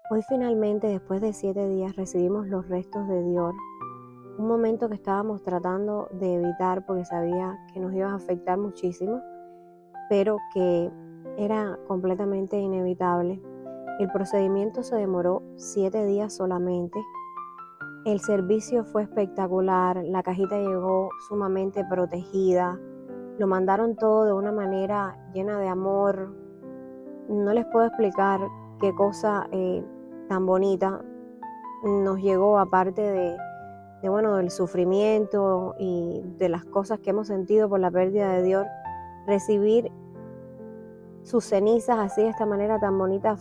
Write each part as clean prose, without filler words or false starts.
Hoy finalmente, después de 7 días, recibimos los restos de Dior. Un momento que estábamos tratando de evitar porque sabía que nos iba a afectar muchísimo, pero que era completamente inevitable. El procedimiento se demoró 7 días solamente. El servicio fue espectacular, la cajita llegó sumamente protegida, lo mandaron todo de una manera llena de amor. No les puedo explicar qué cosa tan bonita nos llegó, aparte del sufrimiento y de las cosas que hemos sentido por la pérdida de Dios. Recibir sus cenizas así de esta manera tan bonita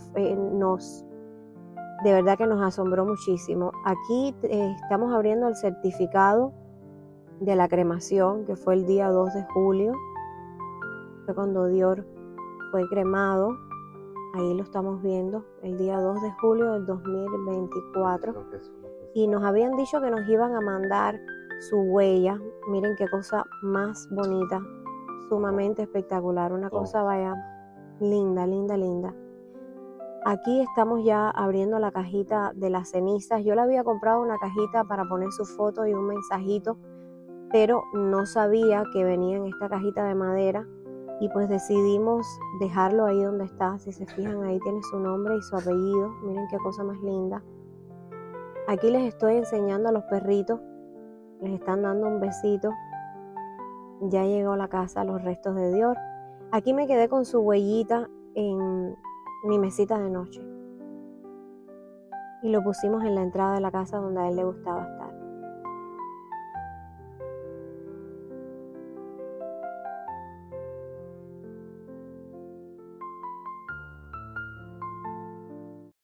de verdad que nos asombró muchísimo. Aquí estamos abriendo el certificado de la cremación, que fue el día 2 de julio, fue cuando Dior fue cremado. Ahí lo estamos viendo, el día 2 de julio del 2024. Y nos habían dicho que nos iban a mandar su huella. Miren qué cosa más bonita, sumamente espectacular, una cosa vaya linda, linda, linda. Aquí estamos ya abriendo la cajita de las cenizas. Yo le había comprado una cajita para poner su foto y un mensajito, pero no sabía que venía en esta cajita de madera y pues decidimos dejarlo ahí donde está. Si se fijan, ahí tiene su nombre y su apellido. Miren qué cosa más linda. Aquí les estoy enseñando a los perritos, les están dando un besito. Ya llegó a la casa los restos de Dior. Aquí me quedé con su huellita en mi mesita de noche y lo pusimos en la entrada de la casa donde a él le gustaba estar.